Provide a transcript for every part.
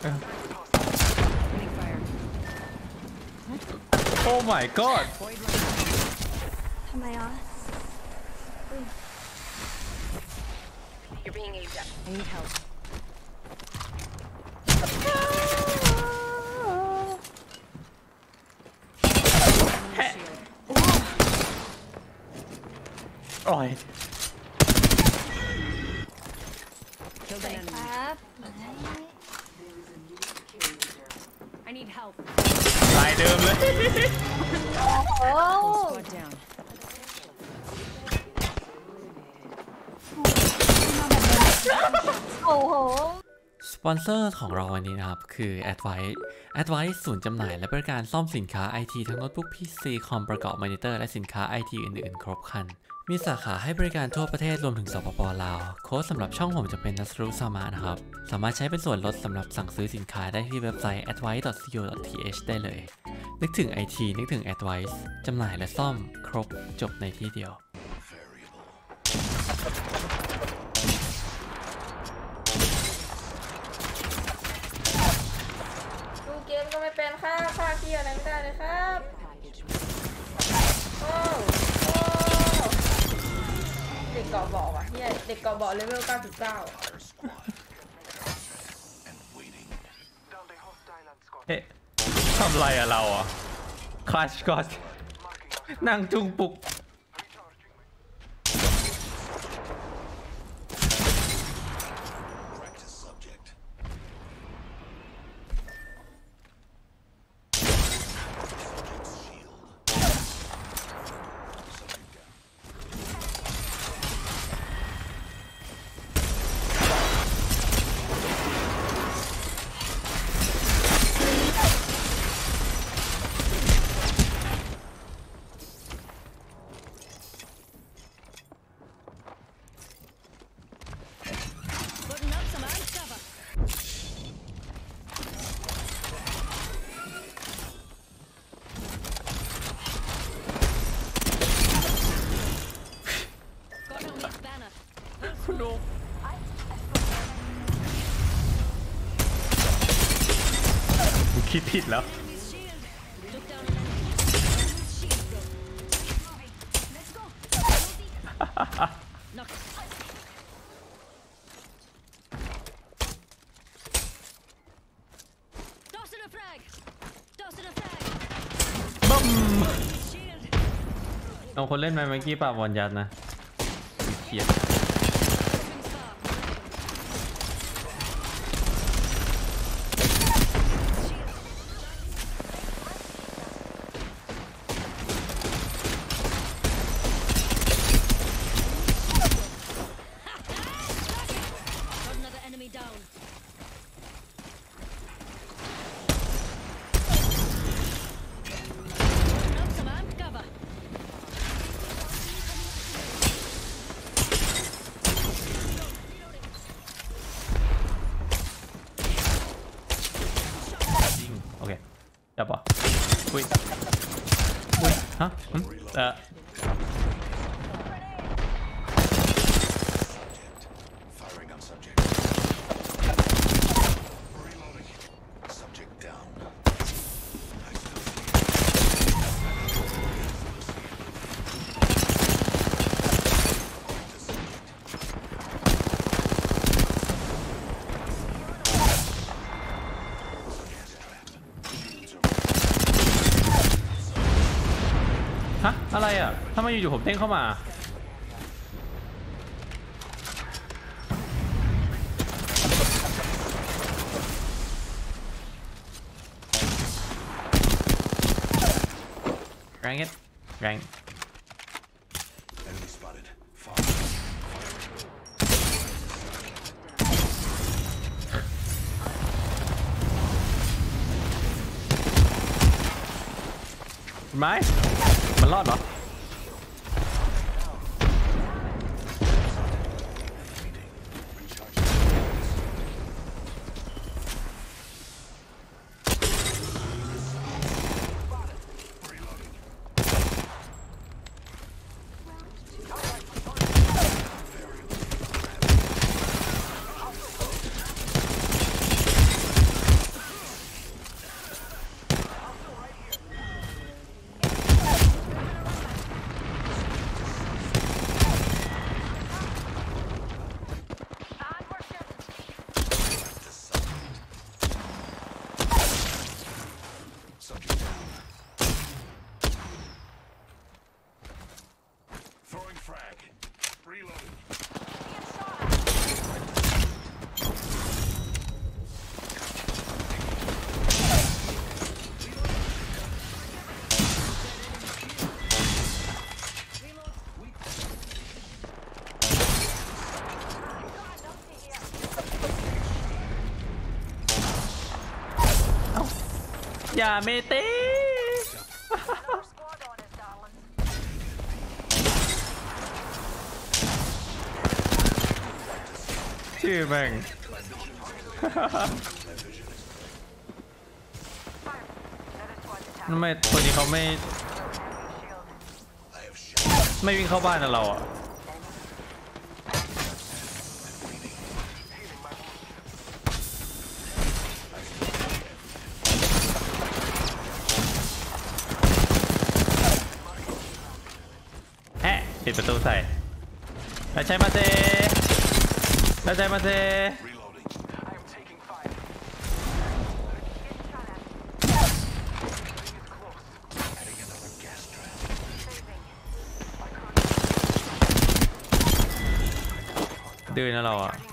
โอ้ my god ทำไมอ่ะ You're being aimed at. I need help. โอ้ย Killed an ค enemy. รับ I need help. ลายเดิมเลยโอ้ Squad down. โอ้โหสปอนเซอร์ของเราวันนี้นะครับคือ Advice ศูนย์จำหน่ายและบริการซ่อมสินค้า IT ทั้งโน้ตบุ๊ก PC คอมประกอบมอนิเตอร์และสินค้า IT อื่นๆ ครบครัน มีสาขาให้บริการทั่วประเทศรวมถึงสปป.ลาวโค้ดสำหรับช่องผมจะเป็นนัสรุสามะนะครับสามารถใช้เป็นส่วนลดสำหรับสั่งซื้อสินค้าได้ที่เว็บไซต์ advice.co.th ได้เลยนึกถึง IT นึกถึง Advice จำหน่ายและซ่อมครบจบในที่เดียวดูเกมก็ไม่เป็นครับภาคที่อะไรไม่ได้เลยครับโอ้เด็กเกาะเบาะว่ะเฮียเด็กเกาะเบาะเลเวล 99 เอ๊ะทำไรอะเราอะคลาชก่อนนั่งจุงปุกคุณดูคิดผิดแล้ว บึ้มเอาคนเล่นไหมเมื่อกี้ป่าบอลยัดนะเขียดโอเคจับป่ะอุ้ยฮะฮะอะไรอ่ะทำไมอยู่ๆผมเด้งเข้ามาแรงเงี้ยแรงไหมมันรอดเหรออย่าเมเต้ชื่อแม่ง ทำไมตัวนี้เขาไม่วิ่งเข้าบ้านนะเราอ่ะปิดประตูใส่แล้วใช้มาเซแล้วใช้มาเซดื้อนะเราอ่ะ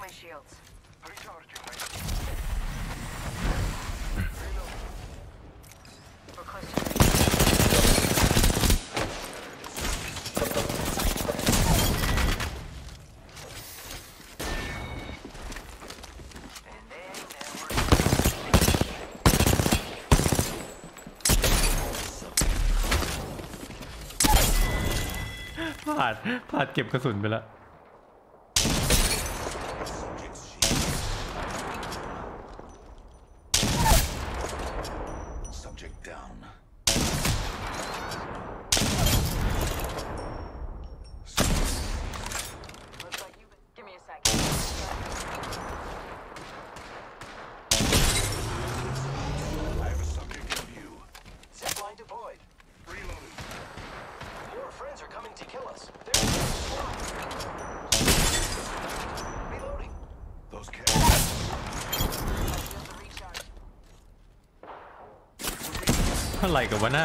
พลาดเก็บกระสุนไปแล้วอะไรกับวะน่ะ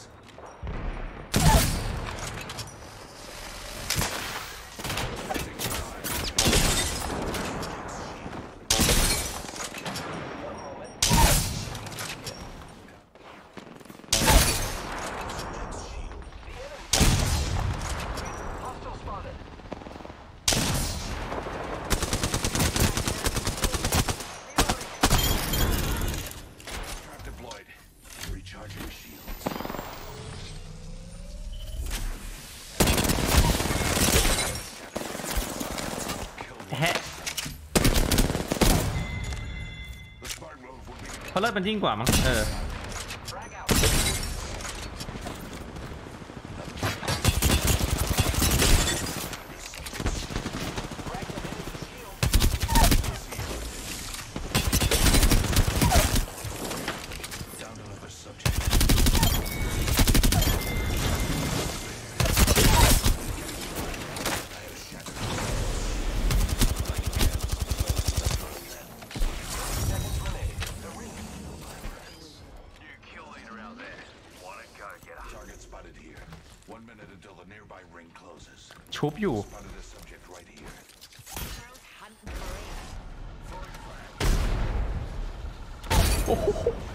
เพราะเลือดมันยิ่งกว่ามั้งชุบอยู่โอ้โห